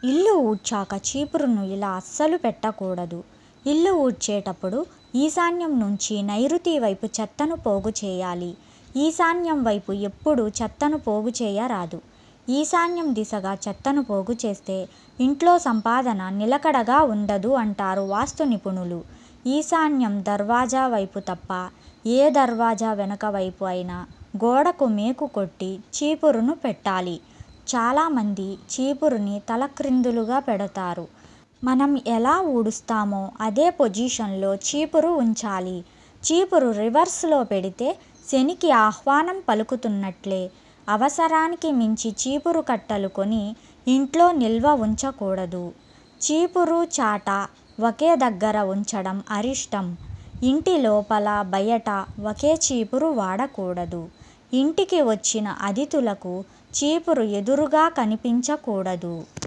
ఇల్లు ఊడ్చాక చీపురును ఇలా అస్సలు పెట్టకూడదు. ఇల్లు ఊడ్చేటప్పుడు ఈశాన్యం నుంచి నైరుతి వైపు చెత్తను పోగు చేయాలి. ఈశాన్యం వైపు ఎప్పుడూ చెత్తను పోగు చేయరాదు. ఈశాన్యం దిశగా చెత్తను పోగు చేస్తే ఇంట్లో సంపాదన నిలకడగా ఉండదు అంటారు వాస్తు నిపుణులు. ఈశాన్యం దర్వాజా వైపు తప్ప ఏ దర్వాజా వెనక వైపు అయినా గోడకు మేకు కొట్టి చీపురును పెట్టాలి. చాలామంది చీపురుని తలక్రిందులుగా పెడతారు. మనం ఎలా ఊడుస్తామో అదే పొజిషన్లో చీపురు ఉంచాలి. చీపురు రివర్స్లో పెడితే శనికి ఆహ్వానం పలుకుతున్నట్లే. అవసరానికి మించి చీపురు కట్టలు కొని ఇంట్లో నిల్వ ఉంచకూడదు. చీపురు చాట ఒకే దగ్గర ఉంచడం అరిష్టం. ఇంటి లోపల బయట ఒకే చీపురు వాడకూడదు. ఇంటికి వచ్చిన అతిథులకు చీపురు ఎదురుగా కనిపించకూడదు.